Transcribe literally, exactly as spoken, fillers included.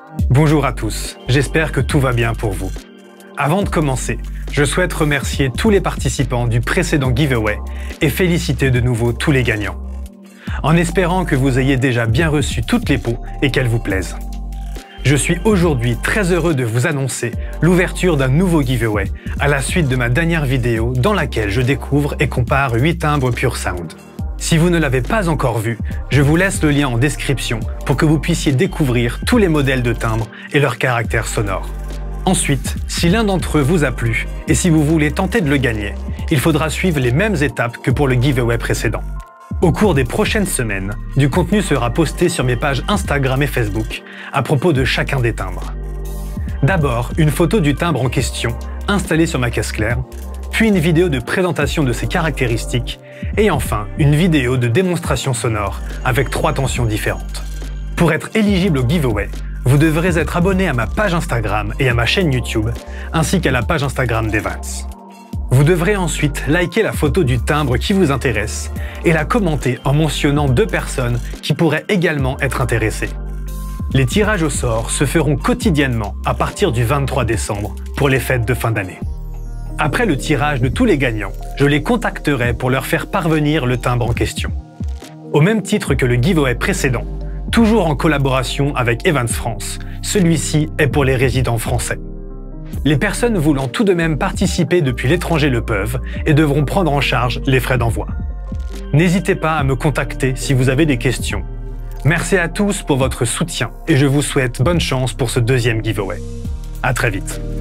Bonjour à tous, j'espère que tout va bien pour vous. Avant de commencer, je souhaite remercier tous les participants du précédent giveaway et féliciter de nouveau tous les gagnants. En espérant que vous ayez déjà bien reçu toutes les pots et qu'elles vous plaisent. Je suis aujourd'hui très heureux de vous annoncer l'ouverture d'un nouveau giveaway à la suite de ma dernière vidéo dans laquelle je découvre et compare huit timbres Pure Sound. Si vous ne l'avez pas encore vu, je vous laisse le lien en description pour que vous puissiez découvrir tous les modèles de timbres et leurs caractères sonores. Ensuite, si l'un d'entre eux vous a plu et si vous voulez tenter de le gagner, il faudra suivre les mêmes étapes que pour le giveaway précédent. Au cours des prochaines semaines, du contenu sera posté sur mes pages Instagram et Facebook à propos de chacun des timbres. D'abord, une photo du timbre en question, installée sur ma caisse claire, puis une vidéo de présentation de ses caractéristiques, et enfin une vidéo de démonstration sonore avec trois tensions différentes. Pour être éligible au giveaway, vous devrez être abonné à ma page Instagram et à ma chaîne YouTube, ainsi qu'à la page Instagram d'Evans. Vous devrez ensuite liker la photo du timbre qui vous intéresse et la commenter en mentionnant deux personnes qui pourraient également être intéressées. Les tirages au sort se feront quotidiennement à partir du vingt-trois décembre pour les fêtes de fin d'année. Après le tirage de tous les gagnants, je les contacterai pour leur faire parvenir le timbre en question. Au même titre que le giveaway précédent, toujours en collaboration avec Evans France, celui-ci est pour les résidents français. Les personnes voulant tout de même participer depuis l'étranger le peuvent et devront prendre en charge les frais d'envoi. N'hésitez pas à me contacter si vous avez des questions. Merci à tous pour votre soutien et je vous souhaite bonne chance pour ce deuxième giveaway. À très vite.